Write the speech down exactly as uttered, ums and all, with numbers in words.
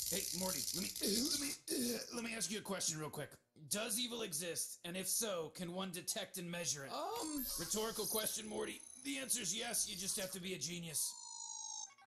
Hey, Morty, let me let me let me ask you a question real quick. Does evil exist? And if so, can one detect and measure it? Um. Rhetorical question, Morty. The answer's yes. You just have to be a genius.